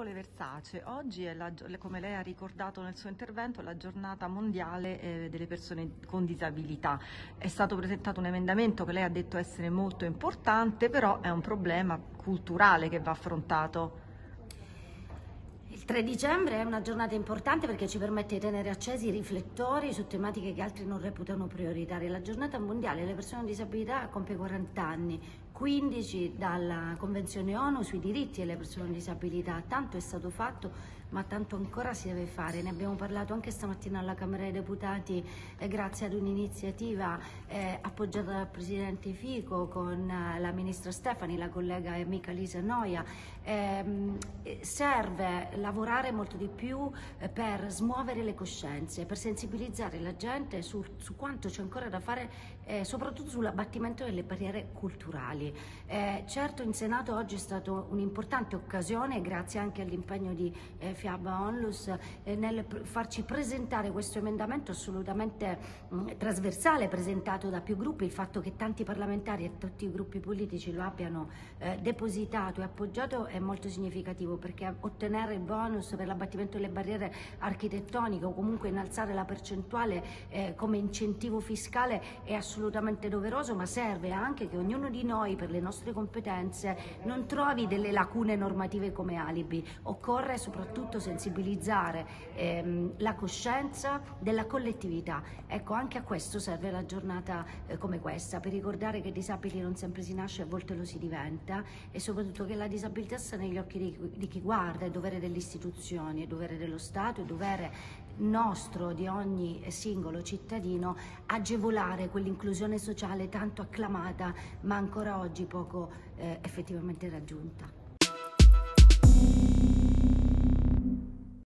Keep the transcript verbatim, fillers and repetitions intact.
Onorevole Versace, oggi è, la, come lei ha ricordato nel suo intervento, la giornata mondiale eh, delle persone con disabilità. È stato presentato un emendamento che lei ha detto essere molto importante, però è un problema culturale che va affrontato. Il tre dicembre è una giornata importante perché ci permette di tenere accesi i riflettori su tematiche che altri non reputano prioritarie. La giornata mondiale delle persone con disabilità compie quaranta anni, quindici dalla Convenzione ONU sui diritti delle persone con disabilità. Tanto è stato fatto, ma tanto ancora si deve fare. Ne abbiamo parlato anche stamattina alla Camera dei Deputati eh, grazie ad un'iniziativa eh, appoggiata dal Presidente Fico con eh, la Ministra Stefani, la collega amica Lisa Noia. Eh, serve lavorare molto di più eh, per smuovere le coscienze, per sensibilizzare la gente su, su quanto c'è ancora da fare, eh, soprattutto sull'abbattimento delle barriere culturali. Eh, certo, in Senato oggi è stata un'importante occasione, grazie anche all'impegno di eh, Fiaba Onlus, eh, nel pr farci presentare questo emendamento assolutamente mh, trasversale, presentato da più gruppi. Il fatto che tanti parlamentari e tutti i gruppi politici lo abbiano eh, depositato e appoggiato è molto significativo, perché ottenere il bonus per l'abbattimento delle barriere architettoniche o comunque innalzare la percentuale eh, come incentivo fiscale è assolutamente doveroso, ma serve anche che ognuno di noi, per le nostre competenze, non trovi delle lacune normative come alibi. Occorre soprattutto sensibilizzare ehm, la coscienza della collettività. Ecco, anche a questo serve la giornata eh, come questa, per ricordare che disabili non sempre si nasce, a volte lo si diventa, e soprattutto che la disabilità sta negli occhi di, di chi guarda. È dovere delle istituzioni, è dovere dello Stato, è dovere nostro, di ogni singolo cittadino, agevolare quell'inclusione sociale tanto acclamata ma ancora oggi poco eh, effettivamente raggiunta.